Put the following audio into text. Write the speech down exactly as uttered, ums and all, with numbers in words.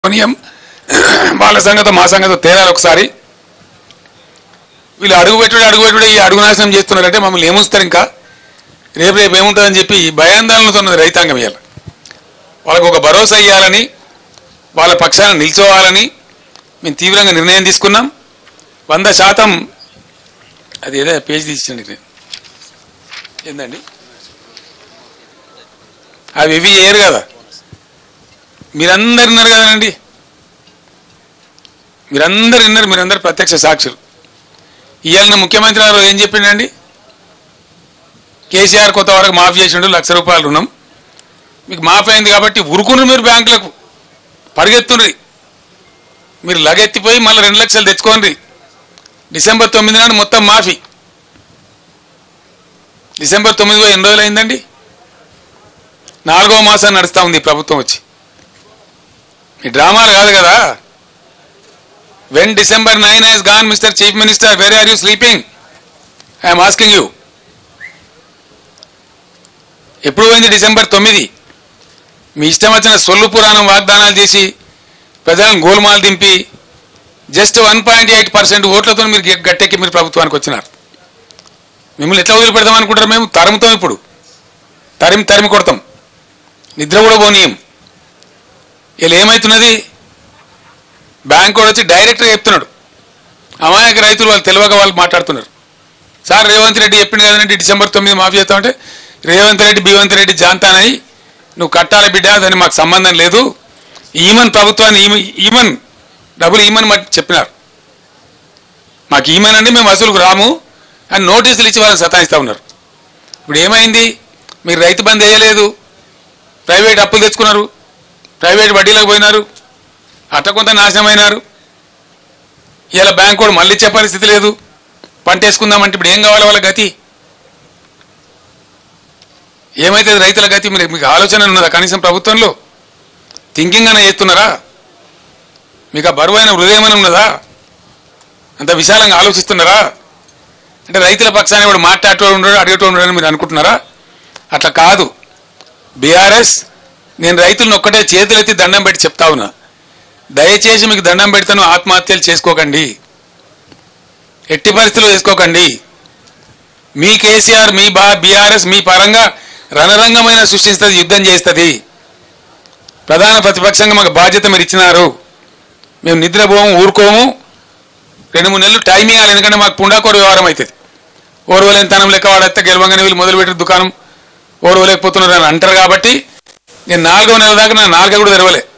నియం వాళ్ళ సంగతో మా సంగతో తేడాలు ఒకసారి వీళ్ళు అడుగు పెట్టుడు అడుగు పెట్టుడు ఈ అడుగు నాశనం చేస్తున్నారంటే మమ్మల్ని ఏముస్తారు ఇంకా రేపు రేపు ఏముంటుందని చెప్పి భయాందోళనతో ఉన్నది రైతాంగం ఇవ్వాలి. వాళ్ళకు ఒక భరోసా ఇవ్వాలని వాళ్ళ పక్షాన నిల్చోవాలని మేము తీవ్రంగా నిర్ణయం తీసుకున్నాం. వంద శాతం అది ఏదో పేజ్ తీసిండి ఏందండి అవి ఇవి చేయరు కదా. మీరందరు విన్నారు కదండి, మీరందరు విన్నారు, మీరందరు ప్రత్యక్ష సాక్షులు. ఇవాళ ముఖ్యమంత్రి గారు ఏం చెప్పిండండి, కేసీఆర్ కొత్త వరకు మాఫీ చేసిండు లక్ష రూపాయలు రుణం మీకు మాఫీ అయింది కాబట్టి ఉరుకుని మీరు బ్యాంకులకు పరిగెత్తుండ్రి, మీరు లగెత్తిపోయి మళ్ళీ రెండు లక్షలు తెచ్చుకోండి. డిసెంబర్ తొమ్మిది నాడు మొత్తం మాఫీ. డిసెంబర్ తొమ్మిదిలో ఎన్ని రోజులు అయిందండి, నాలుగో మాసం నడుస్తూ ఉంది ప్రభుత్వం వచ్చి. ఈ డ్రామాలు కాదు కదా. When December nine has gone mister chief minister where are you sleeping, I'm asking you. ఎప్పుడు పోయింది డిసెంబర్ తొమ్మిది? మీ ఇష్టం వచ్చిన సొల్లు పురాణం వాగ్దానాలు చేసి ప్రజలను గోల్మాలు దింపి just one point eight percent ఓట్లతో మీరు గట్టెక్కి మీరు ప్రభుత్వానికి వచ్చినారు. మిమ్మల్ని ఎట్లా వదిలిపెడతాం అనుకుంటారు? మేము తరుముతాం, ఇప్పుడు తరిమి తరిమి కొడతాం, నిద్ర కూడా పోనీయం. వీళ్ళు ఏమవుతున్నది, బ్యాంక్ కూడా వచ్చి డైరెక్ట్గా చెప్తున్నాడు, అమాయక రైతులు వాళ్ళు తెలియక వాళ్ళు మాట్లాడుతున్నారు. సార్ రేవంత్ రెడ్డి చెప్పింది కదండి డిసెంబర్ తొమ్మిది మాఫీ చేస్తామంటే, రేవంత్ రెడ్డి బీవంత్ రెడ్డి జాంతానని నువ్వు కట్టాలి బిడ్డ, దాన్ని మాకు సంబంధం లేదు, ఈమన్ ప్రభుత్వాన్ని ఈమన్ డబ్బులు ఈమన్ చెప్పినారు. మాకు ఈమన్ అండి, మేము వసూలుకు రాము అని నోటీసులు ఇచ్చి వాళ్ళని సతాయిస్తూ ఉన్నారు. ఇప్పుడు ఏమైంది, మీరు రైతు బంద్ వేయలేదు, ప్రైవేట్ అప్పులు తెచ్చుకున్నారు, ప్రైవేట్ వడ్డీలకు పోయినారు, అట్ట కొంత నాశనమైనారు. ఇలా బ్యాంక్ కూడా మళ్ళీ ఇచ్చే పరిస్థితి లేదు. పంట వేసుకుందామంటే ఇప్పుడు ఏం కావాలి వాళ్ళ గతి, ఏమైతుంది రైతుల గతి? మీరు మీకు ఆలోచన ఉన్నదా కనీసం ప్రభుత్వంలో? థింకింగ్ అనే చేస్తున్నారా? మీకు ఆ బరువైన హృదయం అని ఉన్నదా? అంత విశాలంగా ఆలోచిస్తున్నారా? అంటే రైతుల పక్షాన్ని ఇప్పుడు మాట్లాడేటోడు ఉండడు, అడిగేటోడు ఉండడు మీరు అనుకుంటున్నారా? అట్లా కాదు. బీఆర్ఎస్ నేను రైతులను ఒక్కటే చేతులెత్తి దండం పెట్టి చెప్తా ఉన్నా, దయచేసి మీకు దండం పెడతాను, ఆత్మహత్యలు చేసుకోకండి, ఎట్టి పరిస్థితుల్లో చేసుకోకండి. మీ కేసీఆర్ మీ బా బీఆర్ఎస్ మీ పరంగా రణరంగమైన సృష్టిస్తుంది, యుద్ధం చేస్తుంది. ప్రధాన ప్రతిపక్షంగా మాకు బాధ్యత మీరు ఇచ్చినారు, మేము నిద్రపోము ఊరుకోము. రెండు మూడు నెలలు టైం ఇవ్వాలి, ఎందుకంటే మాకు పుండాకోరు వ్యవహారం అవుతుంది. ఓర్వలేని తనం లెక్క వాడేస్తే గెలవంగానే వీళ్ళు మొదలుపెట్టిన దుకాణం ఓర్వలేకపోతున్నారు అని అంటారు. కాబట్టి నేను నాలుగో నెల దాకా నా నాలుగ కూడా తెరవలే.